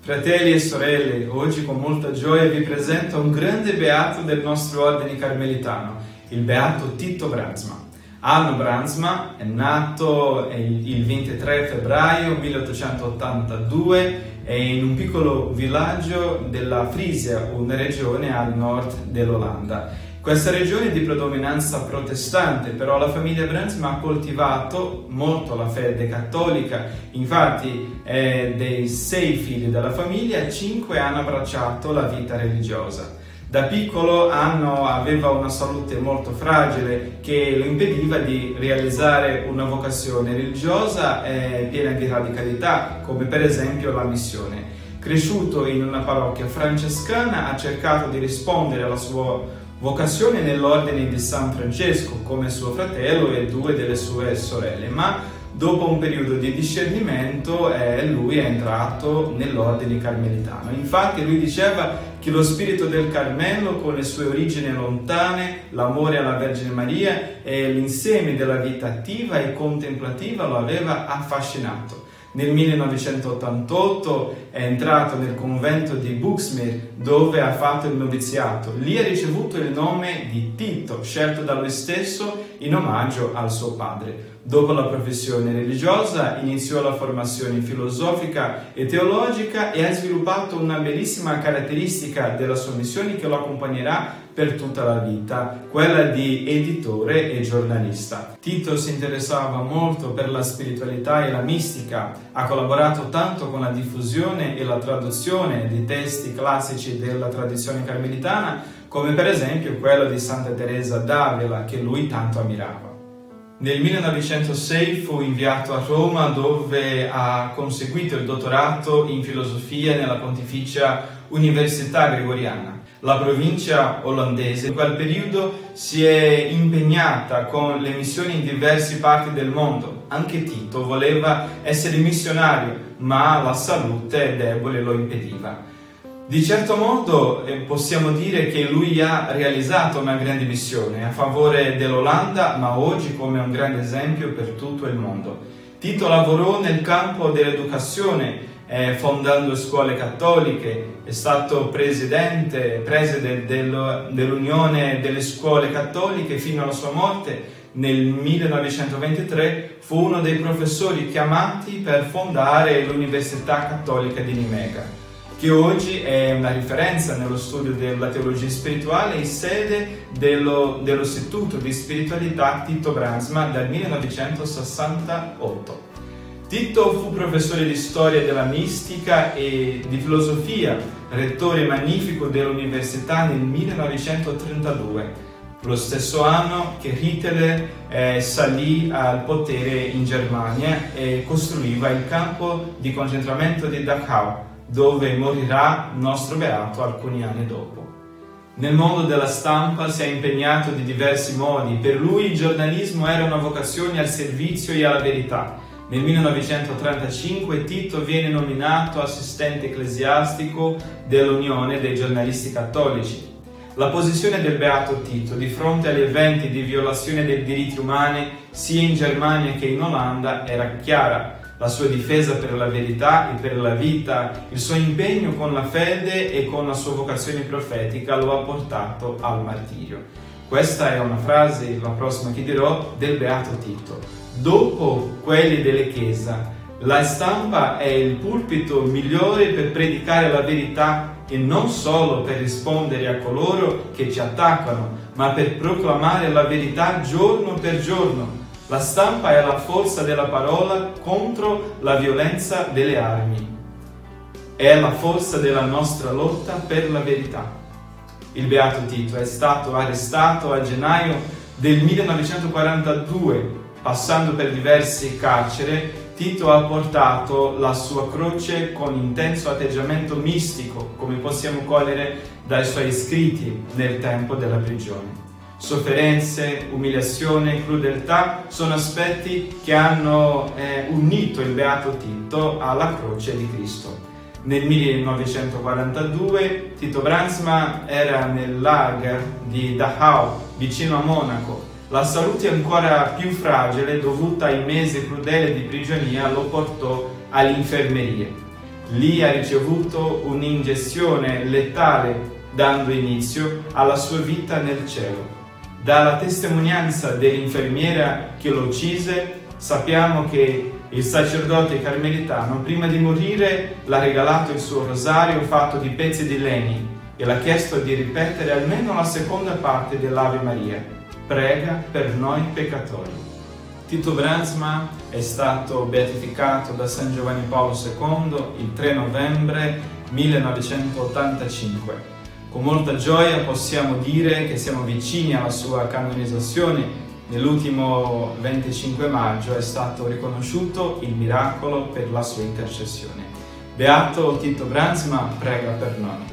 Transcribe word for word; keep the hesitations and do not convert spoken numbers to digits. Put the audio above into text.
Fratelli e sorelle, oggi con molta gioia vi presento un grande beato del nostro ordine carmelitano, il beato Tito Brandsma. Arno Brandsma è nato il ventitré febbraio milleottocentottantadue in un piccolo villaggio della Frisia, una regione al nord dell'Olanda. Questa regione è di predominanza protestante, però la famiglia Brandsma ha coltivato molto la fede cattolica. Infatti, eh, dei sei figli della famiglia, cinque hanno abbracciato la vita religiosa. Da piccolo Arno aveva una salute molto fragile che lo impediva di realizzare una vocazione religiosa eh, piena di radicalità, come per esempio la missione. Cresciuto in una parrocchia francescana, ha cercato di rispondere alla sua vocazione nell'ordine di San Francesco, come suo fratello e due delle sue sorelle, ma dopo un periodo di discernimento eh, lui è entrato nell'ordine carmelitano. Infatti lui diceva che lo spirito del Carmelo, con le sue origini lontane, l'amore alla Vergine Maria e l'insieme della vita attiva e contemplativa lo aveva affascinato. Nel millenovecentottantotto è entrato nel convento di Buxmir, dove ha fatto il noviziato. Lì ha ricevuto il nome di Tito, scelto da lui stesso in omaggio al suo padre. Dopo la professione religiosa iniziò la formazione filosofica e teologica e ha sviluppato una bellissima caratteristica della sua missione che lo accompagnerà per tutta la vita, quella di editore e giornalista. Tito si interessava molto per la spiritualità e la mistica, ha collaborato tanto con la diffusione e la traduzione di testi classici della tradizione carmelitana, come per esempio quello di Santa Teresa d'Avila, che lui tanto ammirava. Nel millenovecentosei fu inviato a Roma, dove ha conseguito il dottorato in filosofia nella Pontificia Università Gregoriana. La provincia olandese in quel periodo si è impegnata con le missioni in diverse parti del mondo. Anche Tito voleva essere missionario, ma la salute debole lo impediva. Di certo modo eh, possiamo dire che lui ha realizzato una grande missione a favore dell'Olanda, ma oggi come un grande esempio per tutto il mondo. Tito lavorò nel campo dell'educazione, eh, fondando scuole cattoliche, è stato presidente, preside del, dell'Unione delle Scuole Cattoliche fino alla sua morte. Nel millenovecentoventitré fu uno dei professori chiamati per fondare l'Università Cattolica di Nimega, che oggi è una riferenza nello studio della teologia spirituale e sede dello, dell'Istituto di Spiritualità Tito Brandsma dal millenovecentosessantotto. Tito fu professore di storia della mistica e di filosofia, rettore magnifico dell'università nel millenovecentotrentadue, lo stesso anno che Hitler eh, salì al potere in Germania e costruiva il campo di concentramento di Dachau, dove morirà il nostro beato alcuni anni dopo. Nel mondo della stampa si è impegnato di diversi modi. Per lui il giornalismo era una vocazione al servizio e alla verità. Nel millenovecentotrentacinque Tito viene nominato assistente ecclesiastico dell'Unione dei giornalisti cattolici. La posizione del beato Tito di fronte agli eventi di violazione dei diritti umani sia in Germania che in Olanda era chiara. La sua difesa per la verità e per la vita, il suo impegno con la fede e con la sua vocazione profetica lo ha portato al martirio. Questa è una frase, la prossima che dirò, del beato Tito. Dopo quelli delle chiese, la stampa è il pulpito migliore per predicare la verità e non solo per rispondere a coloro che ci attaccano, ma per proclamare la verità giorno per giorno. La stampa è la forza della parola contro la violenza delle armi. È la forza della nostra lotta per la verità. Il beato Tito è stato arrestato a gennaio del millenovecentoquarantadue. Passando per diverse carceri, Tito ha portato la sua croce con intenso atteggiamento mistico, come possiamo cogliere dai suoi scritti nel tempo della prigione. Sofferenze, umiliazione, crudeltà sono aspetti che hanno eh, unito il beato Tito alla croce di Cristo. Nel millenovecentoquarantadue Tito Brandsma era nel lager di Dachau, vicino a Monaco. La salute ancora più fragile, dovuta ai mesi crudeli di prigionia, lo portò alle infermerie. Lì ha ricevuto un'ingestione letale dando inizio alla sua vita nel cielo. Dalla testimonianza dell'infermiera che lo uccise sappiamo che il sacerdote carmelitano prima di morire l'ha regalato il suo rosario fatto di pezzi di legno e l'ha chiesto di ripetere almeno la seconda parte dell'Ave Maria: prega per noi peccatori. Tito Brandsma è stato beatificato da San Giovanni Paolo secondo il tre novembre millenovecentottantacinque. Con molta gioia possiamo dire che siamo vicini alla sua canonizzazione. Nell'ultimo venticinque maggio è stato riconosciuto il miracolo per la sua intercessione. Beato Tito Brandsma, prega per noi.